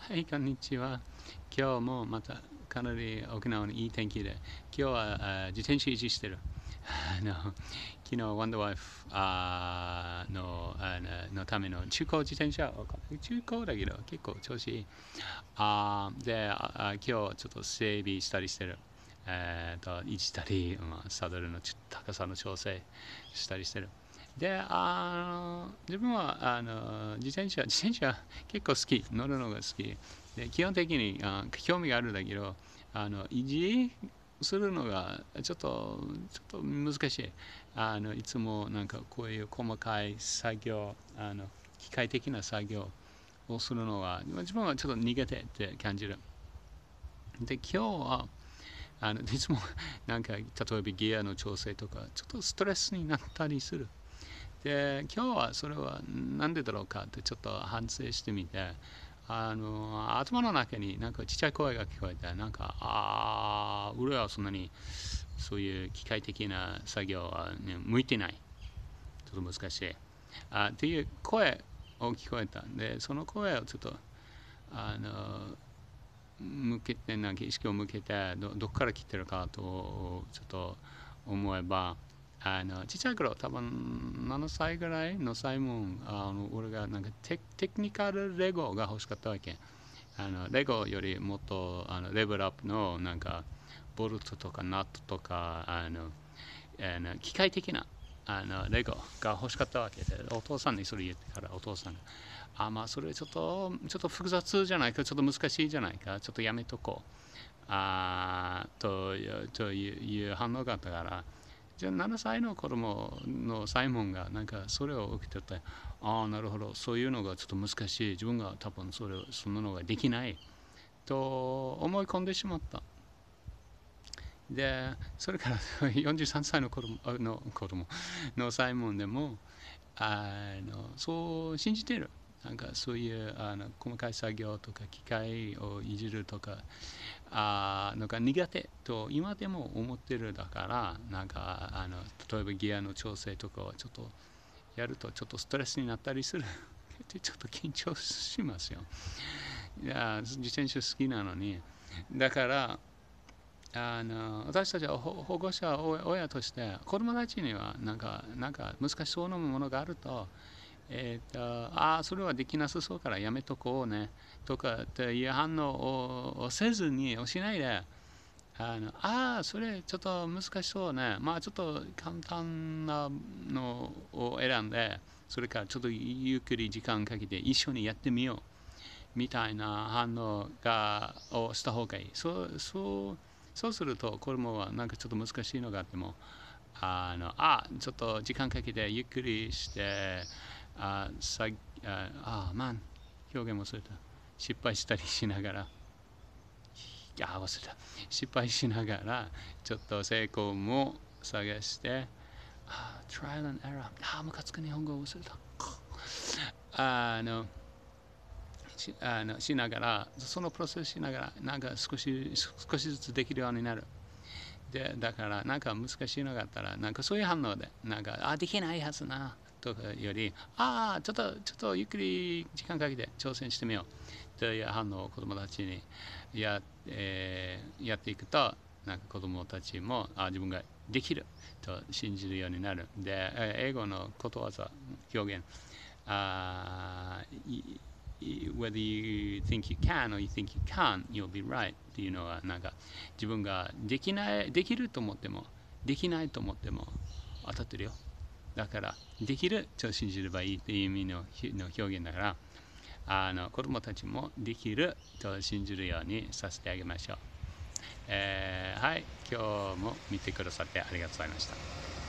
はい、こんにちは。今日もまたかなり沖縄のいい天気で、今日は自転車維持してる。昨日、ワンダーワイフのための中古自転車を、中古だけど結構調子いい。で今日ちょっと整備したりしてる。維持したり、サドルの高さの調整したりしてる。で、自分は自転車結構好き、乗るのが好き。で、基本的に興味があるんだけど、維持するのがちょっと難しい。いつもなんかこういう細かい作業、機械的な作業をするのは、自分はちょっと苦手って感じる。で、今日はいつもなんか例えばギアの調整とか、ちょっとストレスになったりする。で、今日はそれは何でだろうかってちょっと反省してみて、頭の中になんかちっちゃい声が聞こえて、なんか、俺はそんなにそういう機械的な作業は、ね、向いてない。ちょっと難しい。っていう声を聞こえたんで、その声をちょっと、向けて、なんか意識を向けて、どこから来てるかと、ちょっと思えば、ちっちゃい頃、多分7歳ぐらいのサイモン、俺がなんかテクニカルレゴが欲しかったわけ。レゴよりもっとレベルアップのなんかボルトとかナットとか機械的なレゴが欲しかったわけで、お父さんにそれ言ってからお父さんがまあそれちょっと複雑じゃないか、ちょっと難しいじゃないか、ちょっとやめとこうという反応があったから、じゃあ7歳の子供のサイモンがなんかそれを受けてて、なるほど、そういうのがちょっと難しい、自分が多分そんなのができないと思い込んでしまった。で、それから43歳の子供のサイモンでもそう信じてる。なんかそういう細かい作業とか機械をいじるとかなんか苦手と今でも思ってる。だからなんか例えばギアの調整とかはちょっとやるとちょっとストレスになったりする。でちょっと緊張しますよ。いや自転車好きなのに。だから私たちは保護者、親として子供たちにはなんか難しそうなものがあると、それはできなさそうからやめとこうねとかっていう反応をせずに、しないで、それちょっと難しそうね、まあちょっと簡単なのを選んで、それからちょっとゆっくり時間かけて一緒にやってみようみたいな反応をした方がいい。そうすると子供はなんかちょっと難しいのがあっても、ちょっと時間かけてゆっくりして、マン、表現忘れた。失敗したりしながら、忘れた。失敗しながら、ちょっと成功も探して、trial and error。ムカつく日本語忘れた。しながら、そのプロセスしながら、なんか少しずつできるようになる。で、だから、なんか難しいのがあったら、なんかそういう反応で、なんか、できないはずな、とかより、ちょっとゆっくり時間かけて挑戦してみよう、という反応を子供たちにやっていくと、なんか子供たちも、自分ができると信じるようになる。で、英語のことわざ、表現、whether you think you can or you think you can't, you'll be right っていうのは、なんか自分ができると思ってもできないと思っても当たってるよ。だからできると信じればいいっていう意味の表現だから、子供たちもできると信じるようにさせてあげましょう。はい、今日も見てくださってありがとうございました。